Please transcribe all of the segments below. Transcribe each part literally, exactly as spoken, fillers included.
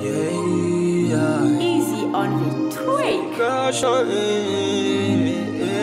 Yeah. Easy on the twig. Cash on it.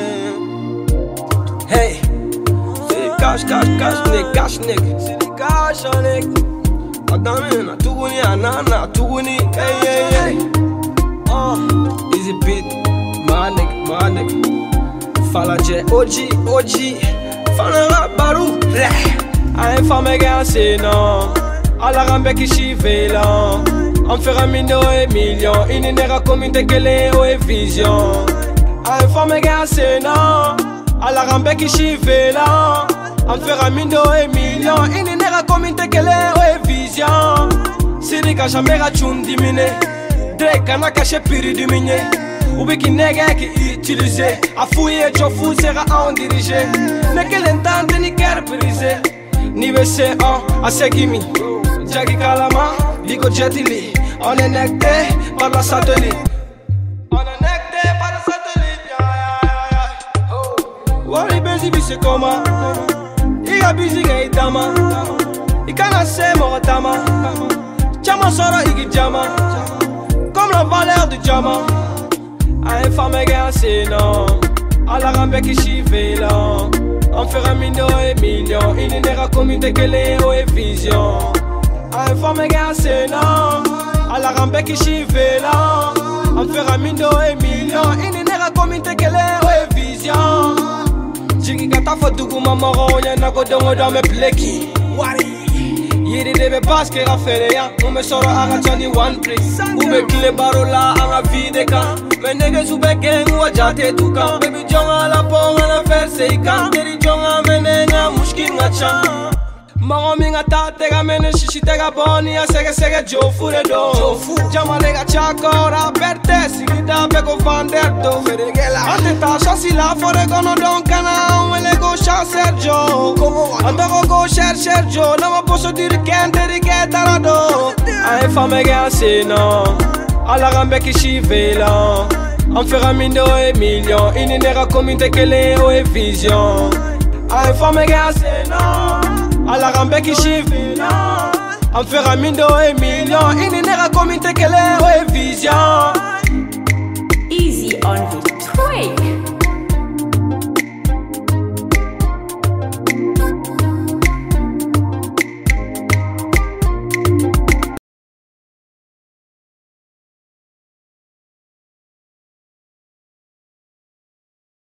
Hey, see the cash, cash, cash, nigga, cash, nigga. See the cash on it. Adame na tuguni, anana tuguni. Hey, hey, hey. Uh, easy beat, my nigga, my nigga. Fala J, O G, O G. Fala rap baru. A une femme égale c'est non. A la rambe qui chive là. On fera mille et millions. Il n'ira comme une télé ou vision. A une femme égale c'est non. A la rambe qui chive là. On fera mille et millions. Il n'ira comme une télé ou vision. Siri jamais rachun dimine. Drake a caché piri dimine. Ou bien qui nègre qui utilisé. A fouiller et fou sera à en diriger. N'est que l'entente ni qu'elle brisé. Ni B C un, a Segimi, Jackie Kalama, Ligo Jetili. On est necté par la satellite. On est necté par la satellite. Wari Benzi bise koma. Iga busy gay dama. Ikana se moratama. Chama sora igi jama. Comme la valeur du diamant. A une femme égale c'est non. A la rambe qui chive là. On fera mille et millions. Il n'ira comme une télé ou vision. A une femme égale c'est non. A la rambe qui chive là. On fera mille et millions. Il n'ira comme une télé ou vision. Jigi kata fotugu mamoro. Yana kodongo dans mes pleki. Wari Yiri debe baske rafele ya. Ume soro aga chani one place. Ube kile barola anga vide ka. Me niggas ube gang wa jate tuka. Baby jonga la ponga na verse ika. Teri jonga menenga mushki nga cha. Mago minga tate ga mene shishi tega boni. Ya sege sege jofure do. Jama lega chakora berte. Sigida beko vanderdo. Ante ta chassi la fore kono don kana. Umele go sha Sergio. Andago go cher Sergio. Non posso dire che entri che tarado. A une femme égale c'est non. A la rambe qui chive là. On fera mille et millions. Il n'ira comme une télé ou vision. A une femme égale c'est non. A la rambe qui chive là. On fera mille et millions. Il n'ira comme une télé ou vision. Easy on the twig.